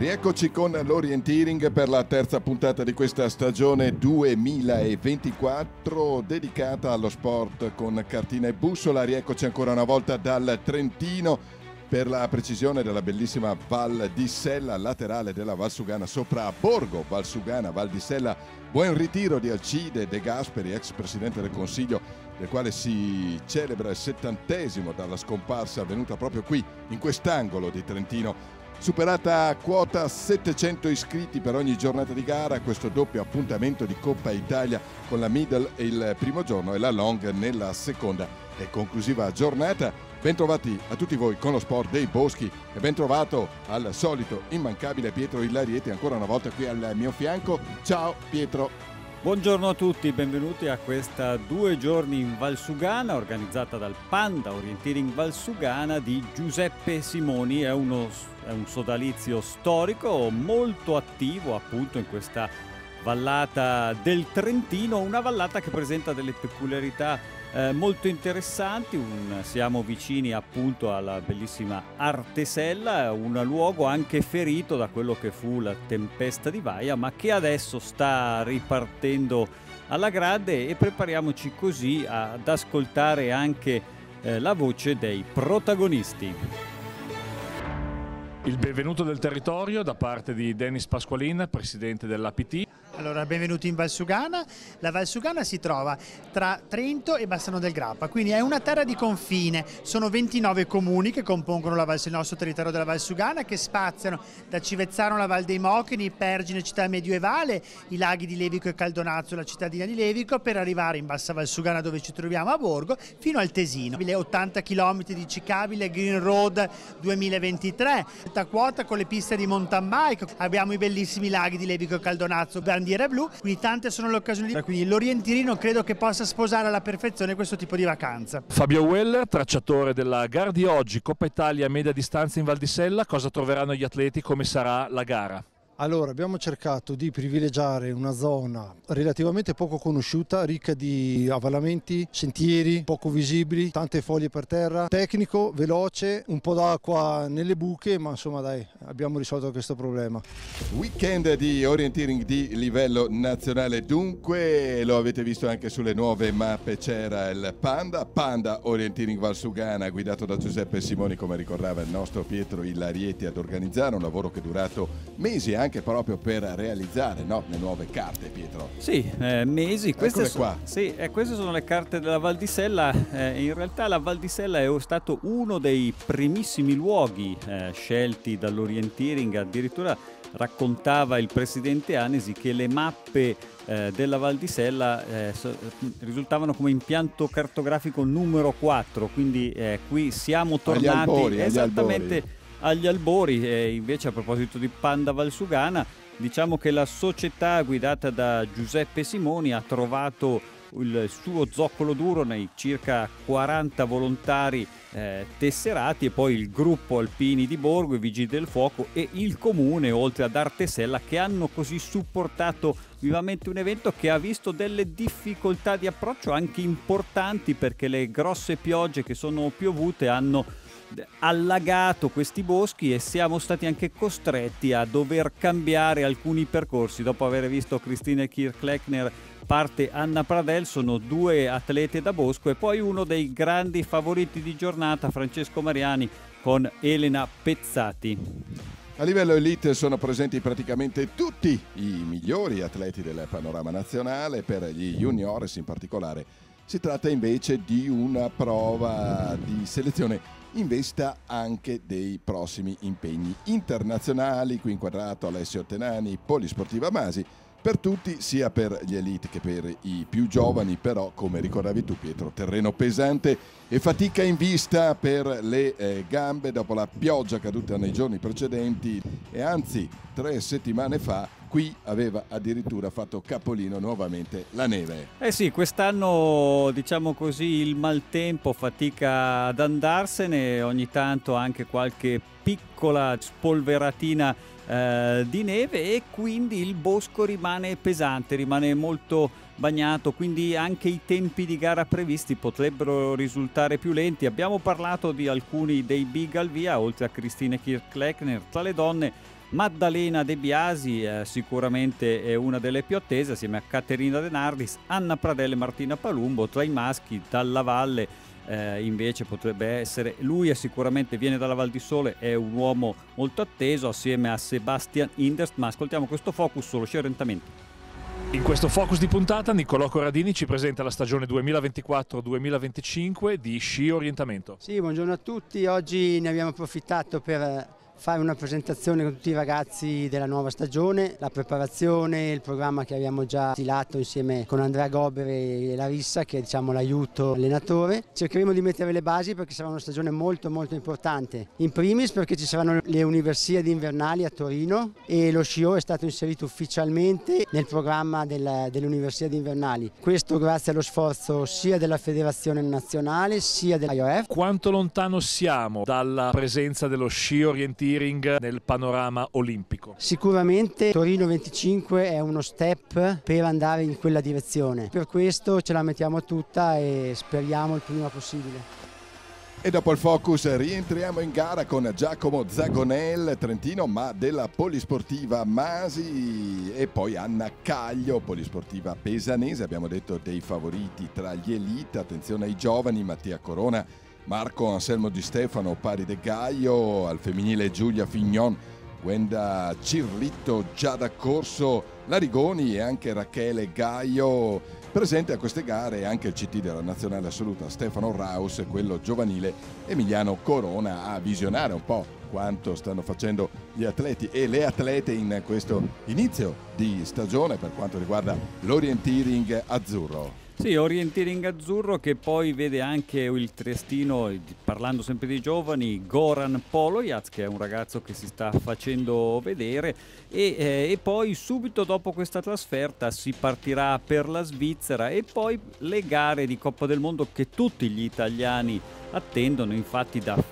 Rieccoci con l'Orienteering per la terza puntata di questa stagione 2024 dedicata allo sport con cartina e bussola. Rieccoci ancora una volta dal Trentino, per la precisione della bellissima Val di Sella, laterale della Valsugana, sopra Borgo Valsugana, Val di Sella. Buon ritiro di Alcide De Gasperi, ex presidente del Consiglio, del quale si celebra il 70° dalla scomparsa avvenuta proprio qui, in quest'angolo di Trentino. Superata quota 700 iscritti per ogni giornata di gara, questo doppio appuntamento di Coppa Italia con la middle il primo giorno e la long nella seconda e conclusiva giornata. Bentrovati a tutti voi con lo sport dei boschi e ben trovato al solito immancabile Pietro Illarieti, ancora una volta qui al mio fianco. Ciao Pietro. Buongiorno a tutti, benvenuti a questa 2 giorni in Valsugana organizzata dal Panda Orienteering Valsugana di Giuseppe Simoni. È un sodalizio storico molto attivo appunto in questa vallata del Trentino, una vallata che presenta delle peculiarità molto interessanti. Siamo vicini appunto alla bellissima Artesella, un luogo anche ferito da quello che fu la tempesta di Vaia, ma che adesso sta ripartendo alla grande, e prepariamoci così ad ascoltare anche la voce dei protagonisti. Il benvenuto del territorio da parte di Dennis Pasqualin, presidente dell'APT. Allora, benvenuti in Valsugana. La Valsugana si trova tra Trento e Bassano del Grappa, quindi è una terra di confine. Sono 29 comuni che compongono il nostro territorio della Valsugana, che spaziano da Civezzano alla Val dei Mochini, Pergine, città medievale, i laghi di Levico e Caldonazzo, la cittadina di Levico, per arrivare in Bassa Valsugana, dove ci troviamo a Borgo, fino al Tesino. 80 km di ciclabile Green Road 2023, alta quota con le piste di mountain bike, abbiamo i bellissimi laghi di Levico e Caldonazzo, bandiera blu, quindi tante sono le occasioni, quindi l'orientirino credo che possa sposare alla perfezione questo tipo di vacanza. Fabio Weller, tracciatore della gara di oggi, Coppa Italia media distanza in Val di Sella. Cosa troveranno gli atleti? Come sarà la gara? Allora, abbiamo cercato di privilegiare una zona relativamente poco conosciuta, ricca di avvallamenti, sentieri poco visibili, tante foglie per terra, tecnico, veloce, un po' d'acqua nelle buche, ma insomma dai, abbiamo risolto questo problema. Weekend di orienteering di livello nazionale, dunque lo avete visto anche sulle nuove mappe, c'era il Panda Orienteering Valsugana, guidato da Giuseppe Simoni, come ricordava il nostro Pietro Illarieti, ad organizzare un lavoro che è durato mesi, anche proprio per realizzare le nuove carte, Pietro. Sì, mesi. Queste qua. Sì, queste sono le carte della Val di Sella. In realtà la Val di Sella è stato uno dei primissimi luoghi scelti dall'orienteering. Addirittura raccontava il presidente Anesi che le mappe della Val di Sella risultavano come impianto cartografico numero 4, quindi qui siamo tornati esattamente agli albori. E invece, a proposito di Panda Valsugana, diciamo che la società guidata da Giuseppe Simoni ha trovato il suo zoccolo duro nei circa 40 volontari tesserati, e poi il gruppo Alpini di Borgo, i Vigili del Fuoco e il comune, oltre ad Artesella, che hanno così supportato vivamente un evento che ha visto delle difficoltà di approccio anche importanti, perché le grosse piogge che sono piovute hanno allagato questi boschi e siamo stati anche costretti a dover cambiare alcuni percorsi. Dopo aver visto Christine Kirchleckner, parte Anna Pradel, sono 2 atlete da bosco, e poi uno dei grandi favoriti di giornata, Francesco Mariani, con Elena Pezzati. A livello elite sono presenti praticamente tutti i migliori atleti del panorama nazionale. Per gli juniores in particolare si tratta invece di una prova di selezione in vista anche dei prossimi impegni internazionali. Qui inquadrato Alessio Tenani, Polisportiva Masi, per tutti, sia per gli elite che per i più giovani, però come ricordavi tu Pietro, terreno pesante e fatica in vista per le gambe dopo la pioggia caduta nei giorni precedenti, e anzi 3 settimane fa qui aveva addirittura fatto capolino nuovamente la neve. Sì, quest'anno diciamo così il maltempo fatica ad andarsene, ogni tanto anche qualche piccola spolveratina di neve, e quindi il bosco rimane pesante, rimane molto bagnato, quindi anche i tempi di gara previsti potrebbero risultare più lenti. Abbiamo parlato di alcuni dei big al via, oltre a Christine Kirchleckner. Tra le donne Maddalena De Biasi sicuramente è una delle più attese, assieme a Caterina De Nardis, Anna Pradella e Martina Palumbo. Tra i maschi dalla Valle invece potrebbe essere, lui sicuramente viene dalla Val di Sole, è un uomo molto atteso assieme a Sebastian Inderst, ma ascoltiamo questo focus sullo sci orientamento. In questo focus di puntata Niccolò Corradini ci presenta la stagione 2024-2025 di sci orientamento. Sì, buongiorno a tutti, oggi ne abbiamo approfittato per fare una presentazione con tutti i ragazzi della nuova stagione, la preparazione, il programma che abbiamo già stilato insieme con Andrea Gobere e Larissa, che è l'aiuto allenatore. Cercheremo di mettere le basi perché sarà una stagione molto importante. In primis perché ci saranno le Universiadi invernali a Torino e lo scio è stato inserito ufficialmente nel programma delle Universiadi invernali. Questo grazie allo sforzo sia della Federazione Nazionale sia dell'IOF. Quanto lontano siamo dalla presenza dello sci orienteering nel panorama olimpico? Sicuramente Torino 25 è uno step per andare in quella direzione, per questo ce la mettiamo tutta e speriamo il prima possibile. E dopo il focus rientriamo in gara con Giacomo Zagonel, trentino ma della Polisportiva Masi, e poi Anna Caglio, Polisportiva Pesanese. Abbiamo detto dei favoriti tra gli elite, attenzione ai giovani, Mattia Corona, Marco Anselmo Di Stefano, Pari De Gaio, al femminile Giulia Fignon, Gwenda Cirlitto, Giada Corso, Larigoni e anche Rachele Gaio. Presente a queste gare anche il CT della nazionale assoluta Stefano Raus e quello giovanile Emiliano Corona, a visionare un po' quanto stanno facendo gli atleti e le atlete in questo inizio di stagione per quanto riguarda l'orienteering azzurro. Sì, orienteering azzurro che poi vede anche il triestino, parlando sempre di giovani, Goran Polojac, che è un ragazzo che si sta facendo vedere, e poi subito dopo questa trasferta si partirà per la Svizzera e poi le gare di Coppa del Mondo che tutti gli italiani attendono. Infatti a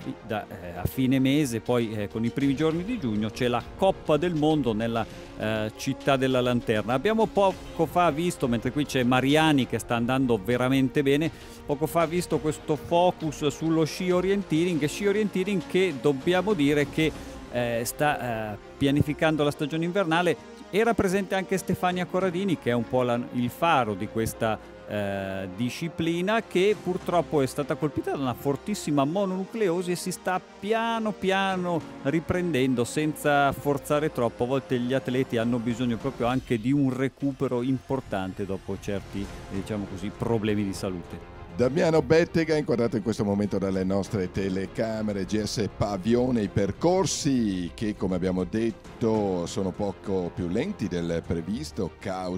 fine mese, poi con i primi giorni di giugno, c'è la Coppa del Mondo nella città della Lanterna. Abbiamo poco fa visto, mentre qui c'è Mariani che sta andando veramente bene, poco fa visto questo focus sullo sci orienteering che dobbiamo dire che sta pianificando la stagione invernale. Era presente anche Stefania Corradini, che è un po' il faro di questa disciplina, che purtroppo è stata colpita da una fortissima mononucleosi e si sta piano piano riprendendo senza forzare troppo. A volte gli atleti hanno bisogno proprio anche di un recupero importante dopo certi, diciamo così, problemi di salute. Damiano Bettega, inquadrato in questo momento dalle nostre telecamere GS Pavione. I percorsi che, come abbiamo detto, sono poco più lenti del previsto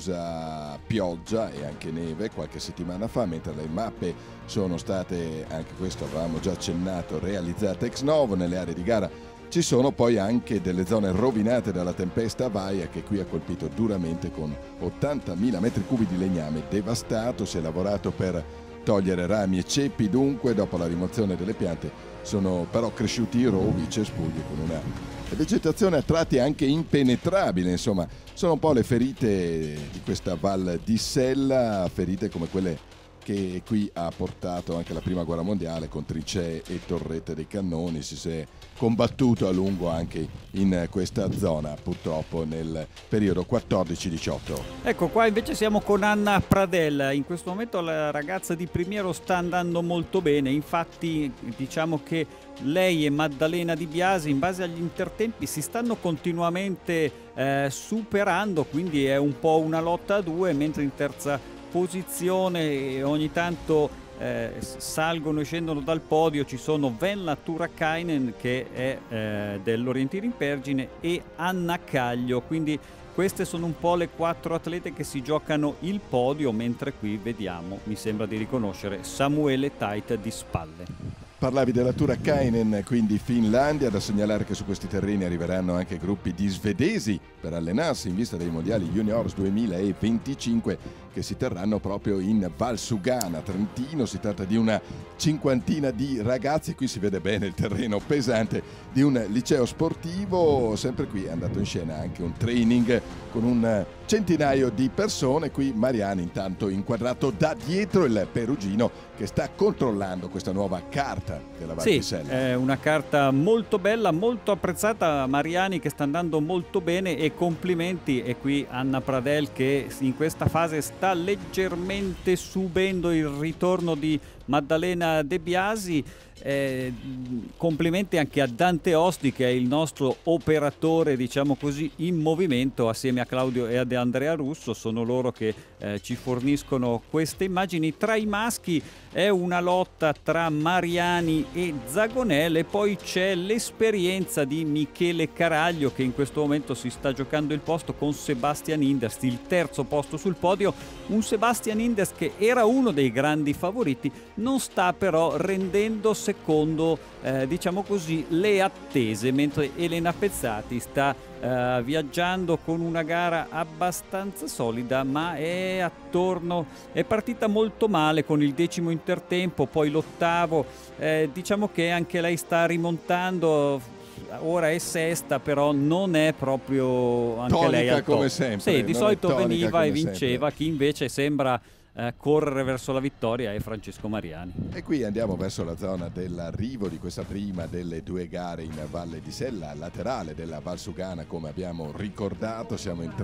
causa pioggia e anche neve qualche settimana fa, mentre le mappe sono state, anche questo avevamo già accennato, realizzate ex novo. Nelle aree di gara ci sono poi anche delle zone rovinate dalla tempesta Vaia, che qui ha colpito duramente con 80.000 metri cubi di legname devastato. Si è lavorato per togliere rami e ceppi, dunque dopo la rimozione delle piante sono però cresciuti rovi, cespugli, con una vegetazione a tratti anche impenetrabile. Insomma, sono un po' le ferite di questa Val di Sella, ferite come quelle che qui ha portato anche la prima guerra mondiale, con trincee e torrette dei cannoni. Si è combattuto a lungo anche in questa zona, purtroppo nel periodo 14-18. Ecco, qua invece siamo con Anna Pradella. In questo momento la ragazza di Primiero sta andando molto bene, infatti diciamo che lei e Maddalena Di Biasi, in base agli intertempi, si stanno continuamente superando, quindi è un po' una lotta a due, mentre in terza posizione ogni tanto salgono e scendono dal podio ci sono Venla Turakainen, che è dell'Orienteering Pergine, e Anna Caglio. Quindi queste sono un po' le 4 atlete che si giocano il podio, mentre qui vediamo, mi sembra di riconoscere, Samuele Tait di spalle. Parlavi della Turakainen, quindi Finlandia. Da segnalare che su questi terreni arriveranno anche gruppi di svedesi per allenarsi in vista dei mondiali juniors 2025 che si terranno proprio in Valsugana, Trentino. Si tratta di una cinquantina di ragazzi, qui si vede bene il terreno pesante di un liceo sportivo. Sempre qui è andato in scena anche un training con un centinaio di persone. Qui Mariani intanto inquadrato da dietro, il perugino che sta controllando questa nuova carta della Val di Sella. Sì, è una carta molto bella, molto apprezzata. Mariani che sta andando molto bene, e complimenti. E qui Anna Pradel che in questa fase sta leggermente subendo il ritorno di Maddalena De Biasi. Complimenti anche a Dante Osti, che è il nostro operatore, diciamo così, in movimento assieme a Claudio e ad Andrea Russo. Sono loro che ci forniscono queste immagini. Tra i maschi è una lotta tra Mariani e Zagonel, e poi c'è l'esperienza di Michele Caraglio che in questo momento si sta giocando il posto con Sebastian Inderst, il terzo posto sul podio. Un Sebastian Inderst che era uno dei grandi favoriti, non sta però rendendo secondo diciamo così le attese, mentre Elena Pezzati sta viaggiando con una gara abbastanza solida, ma è partita molto male con il 10° intertempo, poi l'8°. Diciamo che anche lei sta rimontando, ora è sesta, però non è proprio anche tonica lei al top. come sempre. Sì, di solito veniva e vinceva. Sempre. Chi invece sembra correre verso la vittoria è Francesco Mariani. E qui andiamo verso la zona dell'arrivo di questa prima delle due gare in Valle di Sella, laterale della Valsugana, come abbiamo ricordato. Siamo in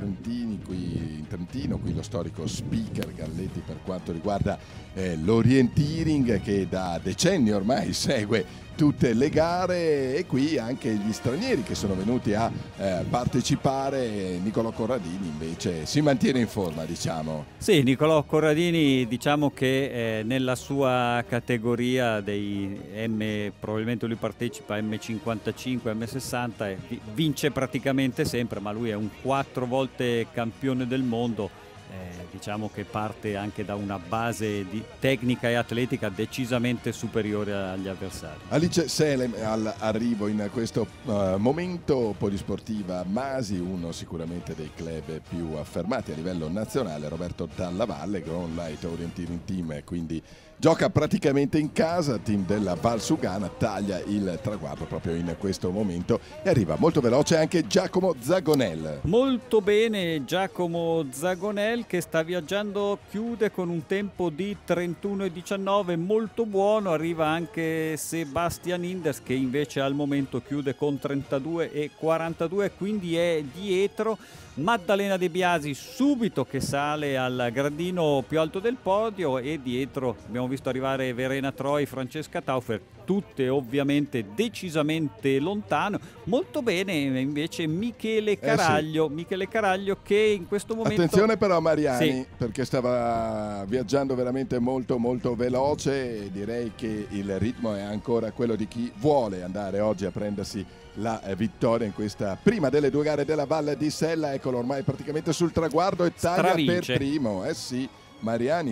Trentino, qui lo storico speaker Galletti per quanto riguarda l'orienteering, che da decenni ormai segue tutte le gare, e qui anche gli stranieri che sono venuti a partecipare. Nicolò Corradini invece si mantiene in forma, diciamo. Sì, Nicolò Corradini, diciamo che nella sua categoria dei probabilmente lui partecipa M55, M60 e vince praticamente sempre, ma lui è un 4 volte campione del mondo. Diciamo che parte anche da una base di tecnica e atletica decisamente superiore agli avversari. Alice Selem all'arrivo in questo momento. Polisportiva Masi, uno sicuramente dei club più affermati a livello nazionale. Roberto Dalla Valle, Ground Light Orienteering Team, quindi gioca praticamente in casa. Team della Valsugana taglia il traguardo proprio in questo momento e arriva molto veloce anche Giacomo Zagonel. Molto bene Giacomo Zagonel, che sta viaggiando, chiude con un tempo di 31,19, molto buono. Arriva anche Sebastian Inderst che invece al momento chiude con 32,42, quindi è dietro. Maddalena De Biasi subito che sale al gradino più alto del podio, e dietro abbiamo visto arrivare Verena Troi, Francesca Taufer, tutte ovviamente decisamente lontano. Molto bene invece Michele Caraglio, Michele Caraglio che in questo momento... Attenzione però a Mariani, sì, perché stava viaggiando veramente molto molto veloce, e direi che il ritmo è ancora quello di chi vuole andare oggi a prendersi la vittoria in questa prima delle due gare della Valle di Sella. Eccolo ormai praticamente sul traguardo e taglia stravince per primo. Sì, Mariani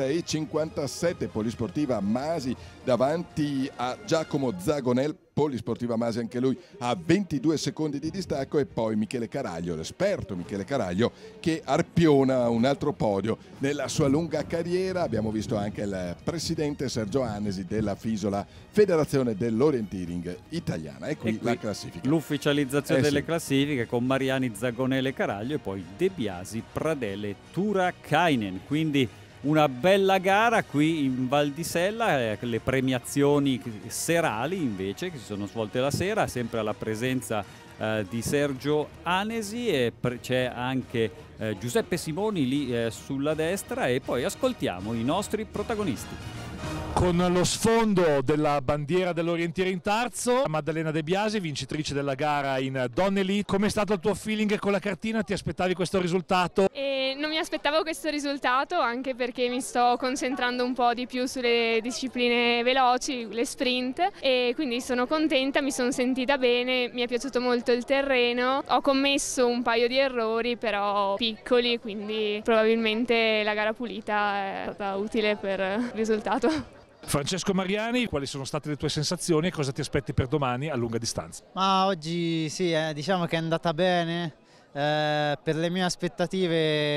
30,57, Polisportiva Masi davanti a Giacomo Zagonel. Polisportiva Masi anche lui a 22 secondi di distacco, e poi Michele Caraglio, l'esperto Michele Caraglio, che arpiona un altro podio nella sua lunga carriera. Abbiamo visto anche il presidente Sergio Annesi della Fisola, Federazione dell'Orienteering Italiana. E qui la classifica, l'ufficializzazione delle sì, classifiche con Mariani, Zagonel e Caraglio, e poi De Biasi, Pradelle, Turakainen. Quindi una bella gara qui in Val di Sella. Le premiazioni serali invece che si sono svolte la sera, sempre alla presenza di Sergio Annesi, e c'è anche Giuseppe Simoni lì sulla destra. E poi ascoltiamo i nostri protagonisti. Con lo sfondo della bandiera dell'Orienteering Tarzo, Maddalena De Biasi, vincitrice della gara in Donne Elite. Com'è stato il tuo feeling con la cartina? Ti aspettavi questo risultato? Non mi aspettavo questo risultato, anche perché mi sto concentrando un po' di più sulle discipline veloci, le sprint, e quindi sono contenta, mi sono sentita bene, mi è piaciuto molto il terreno. Ho commesso un paio di errori però piccoli, quindi probabilmente la gara pulita è stata utile per il risultato. Francesco Mariani, quali sono state le tue sensazioni e cosa ti aspetti per domani a lunga distanza? Ma oggi sì, diciamo che è andata bene. Per le mie aspettative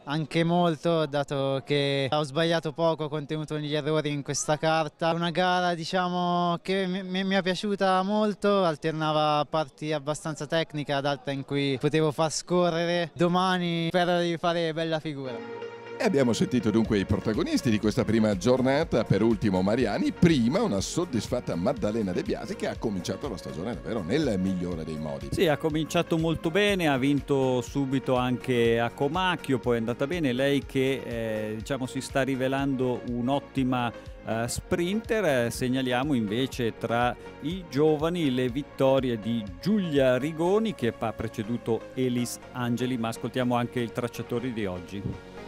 anche molto, dato che ho sbagliato poco, ho contenuto gli errori in questa carta. Una gara diciamo che mi è piaciuta molto, alternava parti abbastanza tecniche ad altre in cui potevo far scorrere. Domani spero di fare bella figura. E abbiamo sentito dunque i protagonisti di questa prima giornata, per ultimo Mariani, prima una soddisfatta Maddalena De Biasi che ha cominciato la stagione davvero nel migliore dei modi. Sì, ha cominciato molto bene, ha vinto subito anche a Comacchio, poi è andata bene, lei che diciamo si sta rivelando un'ottima sprinter. Segnaliamo invece tra i giovani le vittorie di Giulia Rigoni che ha preceduto Elis Angeli, ma ascoltiamo anche il tracciatore di oggi.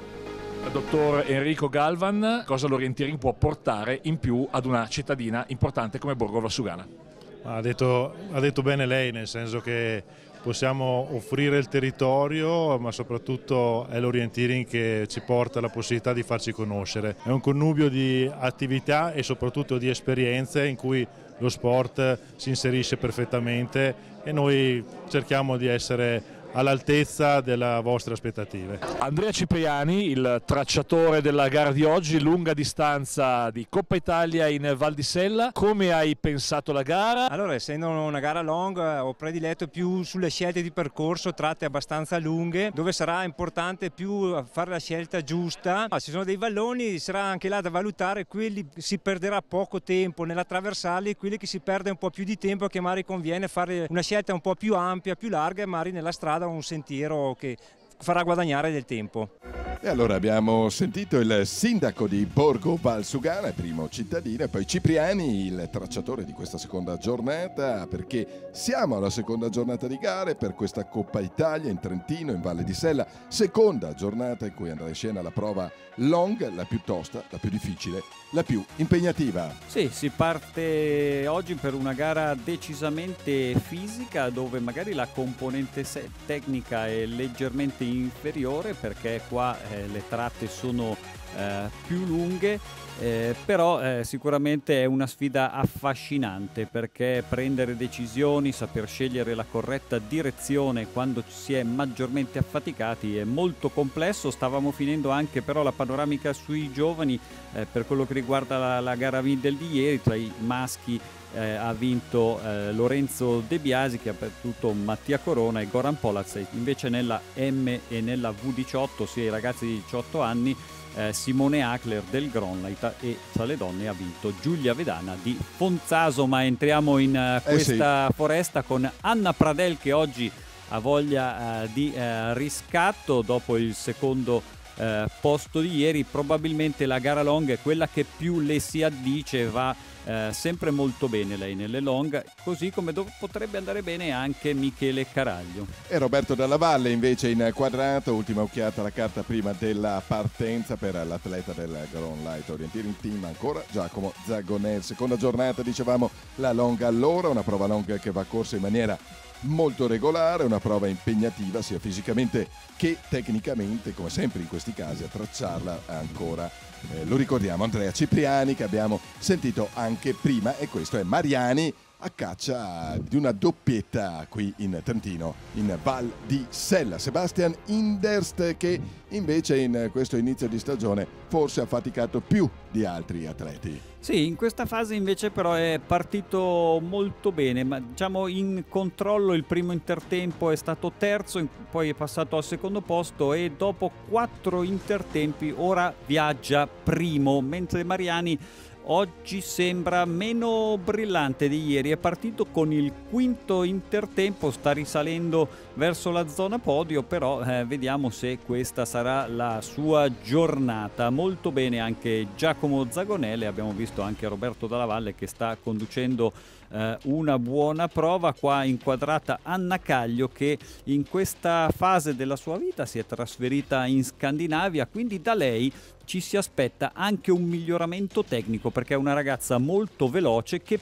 Dottor Enrico Galvan, cosa l'orienteering può portare in più ad una cittadina importante come Borgo Valsugana? Ha detto bene lei, nel senso che possiamo offrire il territorio, ma soprattutto è l'orienteering che ci porta la possibilità di farci conoscere. È un connubio di attività e soprattutto di esperienze in cui lo sport si inserisce perfettamente e noi cerchiamo di essere all'altezza delle vostre aspettative. Andrea Cipriani, il tracciatore della gara di oggi, lunga distanza di Coppa Italia in Val di Sella. Come hai pensato la gara? Allora, essendo una gara long, ho prediletto più sulle scelte di percorso, tratte abbastanza lunghe, dove sarà importante più fare la scelta giusta. Ci sono dei valloni, sarà anche là da valutare, quelli si perderà poco tempo nell'attraversarli, quelli che si perde un po' più di tempo, che magari conviene fare una scelta un po' più ampia, più larga e magari nella strada un sentiero che farà guadagnare del tempo. E allora abbiamo sentito il sindaco di Borgo Valsugana, primo cittadino, e poi Cipriani, il tracciatore di questa seconda giornata, perché siamo alla seconda giornata di gare per questa Coppa Italia in Trentino, in Valle di Sella, seconda giornata in cui andrà in scena la prova long, la più tosta, la più difficile, la più impegnativa. Sì, si parte oggi per una gara decisamente fisica, dove magari la componente tecnica è leggermente inferiore, perché qua le tratte sono più lunghe, però sicuramente è una sfida affascinante, perché prendere decisioni, saper scegliere la corretta direzione quando si è maggiormente affaticati è molto complesso. Stavamo finendo anche però la panoramica sui giovani per quello che riguarda la gara middle di ieri. Tra i maschi ha vinto Lorenzo De Biasi, che ha battuto Mattia Corona e Goran Polaz. Invece nella M e nella V18, ossia i ragazzi di 18 anni, Simone Ackler del Gronlight, e tra le donne ha vinto Giulia Vedana di Fonzaso. Ma entriamo in questa foresta con Anna Pradel, che oggi ha voglia di riscatto dopo il secondo posto di ieri. Probabilmente la gara long è quella che più le si addice, va sempre molto bene lei nelle long, così come potrebbe andare bene anche Michele Caraglio. E Roberto Dalla Valle invece in quadrato, ultima occhiata alla carta prima della partenza per l'atleta del Gronlight Orienteering Team, ancora Giacomo Zagonel. Seconda giornata, dicevamo, la long all'ora, una prova long che va corsa in maniera molto regolare, una prova impegnativa sia fisicamente che tecnicamente, come sempre in questi casi a tracciarla ancora. Lo ricordiamo, Andrea Cipriani, che abbiamo sentito anche prima, e questo è Mariani a caccia di una doppietta qui in Trentino, in Val di Sella. Sebastian Inderst, che invece in questo inizio di stagione forse ha faticato più di altri atleti. Sì, in questa fase invece però è partito molto bene, ma diciamo in controllo il primo intertempo è stato terzo, poi è passato al secondo posto e dopo 4 intertempi ora viaggia primo, mentre Mariani oggi sembra meno brillante di ieri. È partito con il quinto intertempo, sta risalendo verso la zona podio, però vediamo se questa sarà la sua giornata. Molto bene anche Giacomo Zagonele, abbiamo visto anche Roberto Dalla Valle che sta conducendo una buona prova. Qua inquadrata Anna Caglio, che in questa fase della sua vita si è trasferita in Scandinavia, quindi da lei ci si aspetta anche un miglioramento tecnico, perché è una ragazza molto veloce che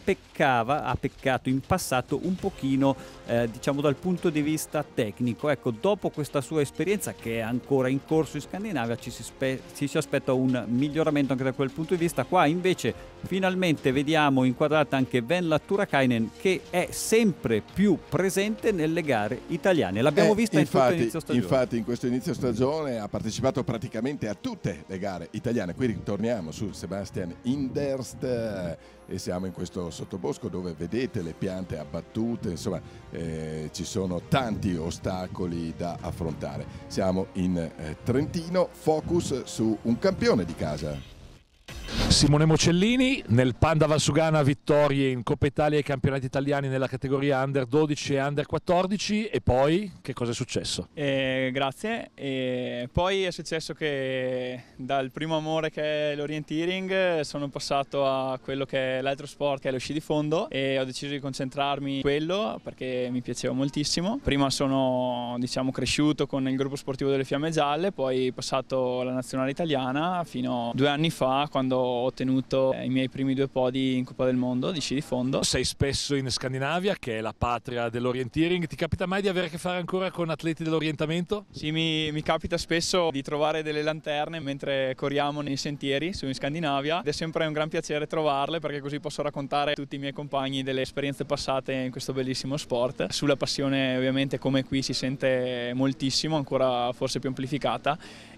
ha peccato in passato un pochino diciamo dal punto di vista tecnico. Ecco, dopo questa sua esperienza, che è ancora in corso in Scandinavia, ci si aspetta un miglioramento anche da quel punto di vista. Qua invece finalmente vediamo inquadrata anche Venla Turani, Tuurainen, che è sempre più presente nelle gare italiane. L'abbiamo vista in tutto l'inizio stagione. Infatti in questo inizio stagione ha partecipato praticamente a tutte le gare italiane. Qui ritorniamo su Sebastian Inderst e siamo in questo sottobosco dove vedete le piante abbattute, insomma ci sono tanti ostacoli da affrontare. Siamo in Trentino, focus su un campione di casa. Simone Mocellini, nel Panda Valsugana vittorie in Coppa Italia e campionati italiani nella categoria Under 12 e Under 14, e poi che cosa è successo? Grazie, e poi è successo che dal primo amore che è l'orienteering sono passato a quello che è l'altro sport, che è lo sci di fondo, e ho deciso di concentrarmi in quello perché mi piaceva moltissimo. Prima sono cresciuto con il gruppo sportivo delle Fiamme Gialle, poi passato alla nazionale italiana fino a 2 anni fa, quando ho ottenuto i miei primi 2 podi in Coppa del Mondo di sci di fondo. Sei spesso in Scandinavia, che è la patria dell'orienteering. Ti capita mai di avere a che fare ancora con atleti dell'orientamento? Sì, mi capita spesso di trovare delle lanterne mentre corriamo nei sentieri su in Scandinavia, ed è sempre un gran piacere trovarle, perché così posso raccontare a tutti i miei compagni delle esperienze passate in questo bellissimo sport. Sulla passione ovviamente, come qui, si sente moltissimo, ancora forse più amplificata,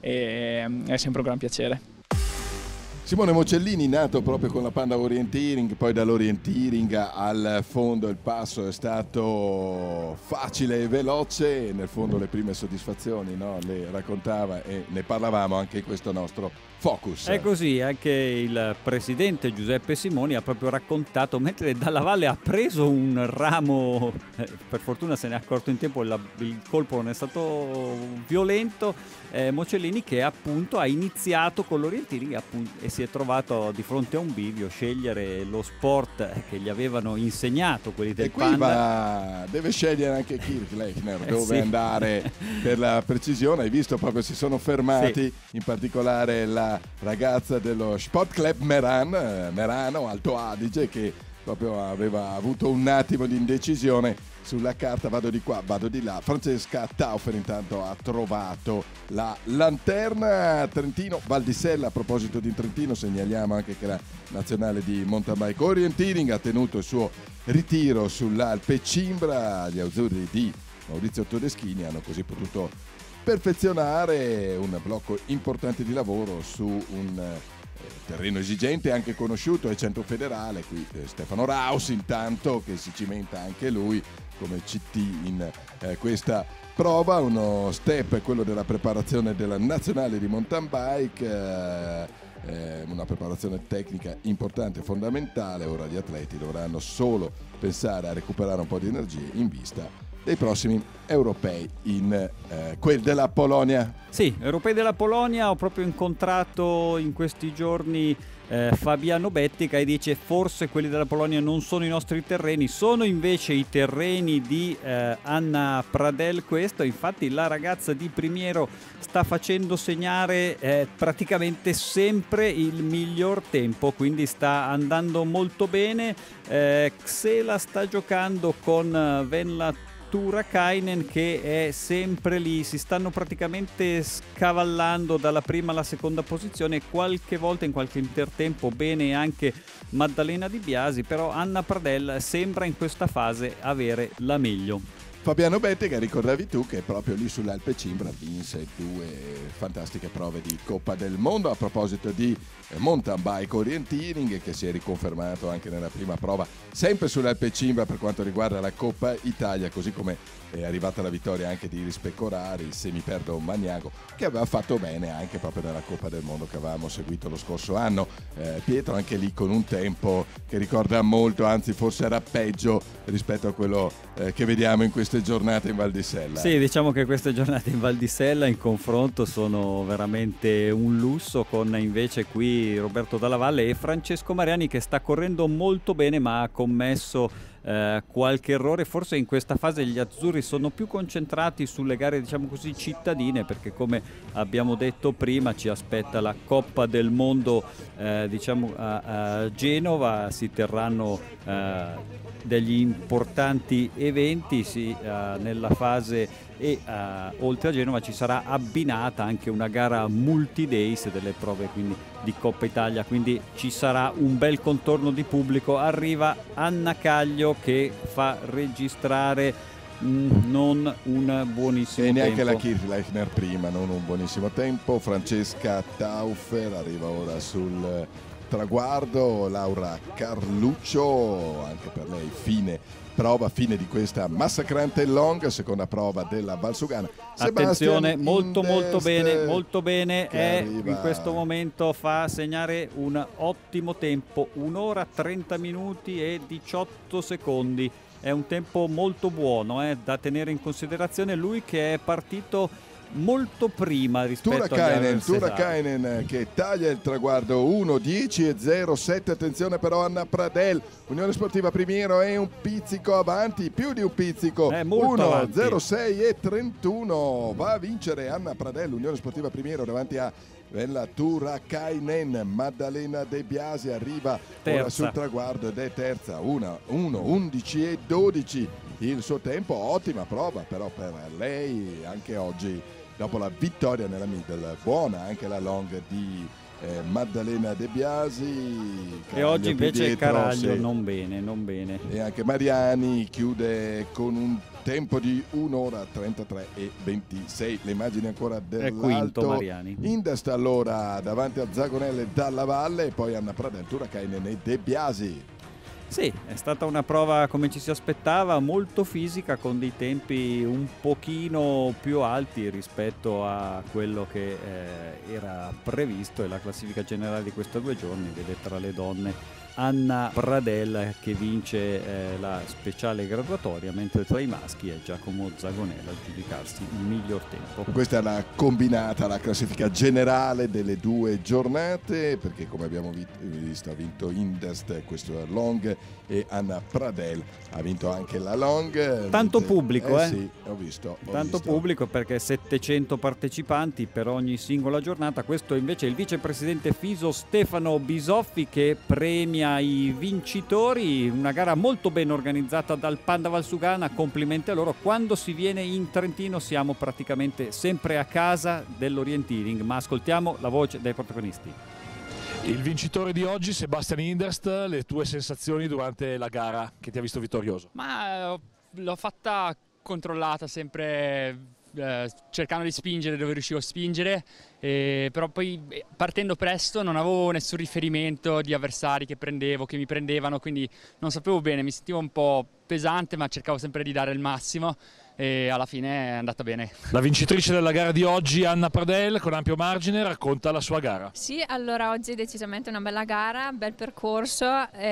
e è sempre un gran piacere. Simone Mocellini, nato proprio con la Panda Orienteering, poi dall'orienteering al fondo il passo è stato facile e veloce, e nel fondo le prime soddisfazioni, no? Le raccontava e ne parlavamo anche in questo nostro focus. È così, anche il presidente Giuseppe Simoni ha proprio raccontato, mentre Dalla Valle ha preso un ramo, per fortuna se ne è accorto in tempo, il colpo non è stato violento, Mocellini, che appunto ha iniziato con l'orienteering e si è trovato di fronte a un bivio, scegliere lo sport che gli avevano insegnato quelli del Panda. Deve scegliere anche Kirk Lechner dove sì. andare per la precisione. Hai visto, proprio si sono fermati, sì. In particolare la ragazza dello Sport Club Merano, Alto Adige, che proprio aveva avuto un attimo di indecisione sulla carta, vado di qua, vado di là. Francesca Taufer intanto ha trovato la lanterna. Trentino, Val di Sella. A proposito di Trentino, segnaliamo anche che la nazionale di mountain bike orienteering ha tenuto il suo ritiro sull'Alpe Cimbra. Gli azzurri di Maurizio Todeschini hanno così potuto perfezionare un blocco importante di lavoro su un terreno esigente, anche conosciuto, è Centro Federale. Qui Stefano Raus intanto, che si cimenta anche lui come CT in questa prova. Uno step è quello della preparazione della nazionale di mountain bike, una preparazione tecnica importante, fondamentale. Ora gli atleti dovranno solo pensare a recuperare un po' di energie in vista dei prossimi europei in quel della Polonia. Sì, europei della Polonia. Ho proprio incontrato in questi giorni Fabiano Bettica, e dice: forse quelli della Polonia non sono i nostri terreni, sono invece i terreni di Anna Pradel. Questo, infatti, la ragazza di Primiero sta facendo segnare praticamente sempre il miglior tempo, quindi sta andando molto bene. Xela sta giocando con Venla Tuurainen, che è sempre lì, si stanno praticamente scavallando dalla prima alla seconda posizione, qualche volta in qualche intertempo bene anche Maddalena Di Biasi, però Anna Pradel sembra in questa fase avere la meglio. Fabiano Bettica, ricordavi tu che proprio lì sull'Alpe Cimbra vinse 2 fantastiche prove di Coppa del Mondo. A proposito di mountain bike orienteering, che si è riconfermato anche nella prima prova sempre sull'Alpe Cimbra per quanto riguarda la Coppa Italia, così come è arrivata la vittoria anche di Iris Pecorari, il semiperdo Magnago, che aveva fatto bene anche proprio nella Coppa del Mondo che avevamo seguito lo scorso anno. Pietro anche lì con un tempo che ricorda molto, anzi forse era peggio rispetto a quello che vediamo in queste giornate in Val di Sella. Sì, diciamo che queste giornate in Val di Sella in confronto sono veramente un lusso, con invece qui Roberto Dalla Valle e Francesco Mariani, che sta correndo molto bene ma ha commesso qualche errore. Forse in questa fase gli azzurri sono più concentrati sulle gare, diciamo così, cittadine, perché come abbiamo detto prima ci aspetta la Coppa del Mondo a Genova. Si terranno degli importanti eventi nella fase e oltre a Genova ci sarà abbinata anche una gara multi-days delle prove quindi di Coppa Italia, quindi ci sarà un bel contorno di pubblico. Arriva Anna Caglio che fa registrare non un buonissimo tempo. E neanche la Kirchleichner prima, non un buonissimo tempo. Francesca Taufer arriva ora sul traguardo, Laura Carluccio, anche per lei fine di questa massacrante long, seconda prova della Valsugana. Attenzione, molto bene, in questo momento fa segnare un ottimo tempo, 1 ora 30 minuti e 18 secondi. È un tempo molto buono da tenere in considerazione, lui che è partito molto prima rispetto a Turakainen che taglia il traguardo 1:10:07. Attenzione però Anna Pradel, Unione Sportiva Primiero è un pizzico avanti, più di un pizzico, 1:06:31. Va a vincere Anna Pradel, Unione Sportiva Primiero, davanti a Bella Turakainen. Maddalena De Biasi arriva ora sul traguardo ed è terza, 1:11:12 il suo tempo. Ottima prova però per lei anche oggi dopo la vittoria nella middle. Buona anche la long di Maddalena De Biasi. E oggi invece Caraglio non bene. E anche Mariani chiude con un tempo di 1 ora 33:26. Le immagini ancora dell'alto. Indest allora davanti a Zagonelle Dalla Valle e poi Anna Pradel, Turakainen e De Biasi. Sì, è stata una prova come ci si aspettava, molto fisica, con dei tempi un pochino più alti rispetto a quello che era previsto, e la classifica generale di questi 2 giorni vede tra le donne Anna Pradel che vince la speciale graduatoria, mentre tra i maschi è Giacomo Zagonella a giudicarsi il miglior tempo. Questa è la combinata, la classifica generale delle 2 giornate, perché come abbiamo visto ha vinto Indest questo long e Anna Pradel ha vinto anche la long. Tanto pubblico, Sì, ho visto. Pubblico, perché 700 partecipanti per ogni singola giornata. Questo invece è il vicepresidente FISO Stefano Bisoffi che premia i vincitori. Una gara molto ben organizzata dal Panda Valsugana, complimenti a loro. Quando si viene in Trentino siamo praticamente sempre a casa dell'orienteering, ma ascoltiamo la voce dei protagonisti. Il vincitore di oggi, Sebastian Inderst, le tue sensazioni durante la gara che ti ha visto vittorioso? Ma l'ho fatta controllata, sempre cercando di spingere dove riuscivo a spingere, però poi partendo presto non avevo nessun riferimento di avversari che mi prendevano, quindi non sapevo bene, mi sentivo un po' pesante, ma cercavo sempre di dare il massimo e alla fine è andata bene. La vincitrice della gara di oggi, Anna Pradel, con ampio margine, racconta la sua gara. Sì, allora oggi è decisamente una bella gara, bel percorso,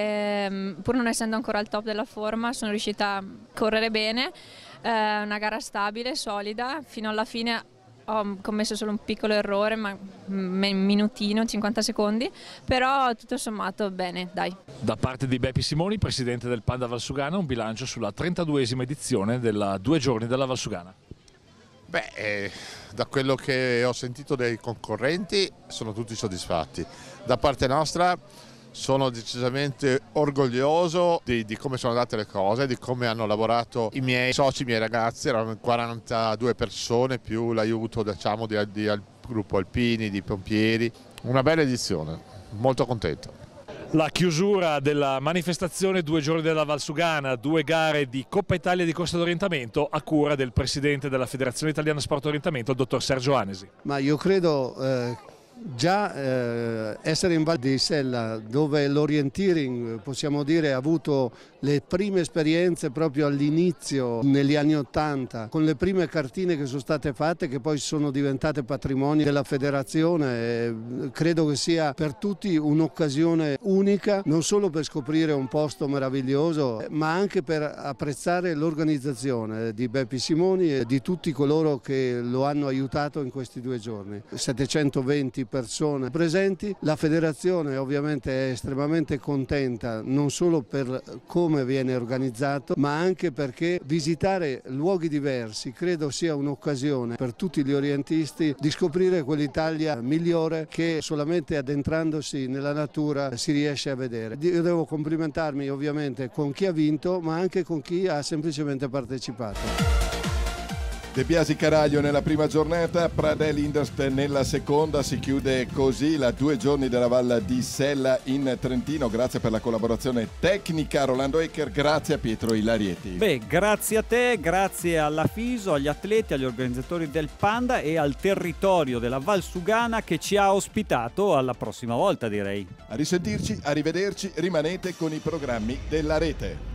pur non essendo ancora al top della forma sono riuscita a correre bene. Una gara stabile, solida, fino alla fine ho commesso solo un piccolo errore, ma un minutino, 50 secondi, però tutto sommato bene, dai. Da parte di Beppi Simoni, presidente del Panda Valsugana, un bilancio sulla 32esima edizione della 2 giorni della Valsugana. Da quello che ho sentito dei concorrenti sono tutti soddisfatti. Da parte nostra sono decisamente orgoglioso di come sono andate le cose, di come hanno lavorato i miei soci, i miei ragazzi. Erano 42 persone più l'aiuto del gruppo Alpini, di pompieri. Una bella edizione, molto contento. La chiusura della manifestazione 2 giorni della Valsugana, 2 gare di Coppa Italia di Corsa d'Orientamento a cura del presidente della Federazione Italiana Sport Orientamento, il dottor Sergio Anesi. Ma io credo già essere in Val di Sella, dove l'orienteering possiamo dire ha avuto le prime esperienze proprio all'inizio negli anni '80, con le prime cartine che sono state fatte, che poi sono diventate patrimonio della federazione. Credo che sia per tutti un'occasione unica, non solo per scoprire un posto meraviglioso, ma anche per apprezzare l'organizzazione di Beppi Simoni e di tutti coloro che lo hanno aiutato in questi 2 giorni. 720 persone presenti, la federazione ovviamente è estremamente contenta non solo per come viene organizzato, ma anche perché visitare luoghi diversi credo sia un'occasione per tutti gli orientisti di scoprire quell'Italia migliore che solamente addentrandosi nella natura si riesce a vedere. Io devo complimentarmi ovviamente con chi ha vinto, ma anche con chi ha semplicemente partecipato. De Biasi Caraglio nella prima giornata, Pradel Inderst nella seconda. Si chiude così la 2 giorni della Val di Sella in Trentino. Grazie per la collaborazione tecnica Rolando Ecker, grazie a Pietro Ilarieti. Beh, grazie a te, grazie alla FISO, agli atleti, agli organizzatori del Panda e al territorio della Val Sugana che ci ha ospitato. Alla prossima volta, direi. A risentirci, arrivederci, rimanete con i programmi della rete.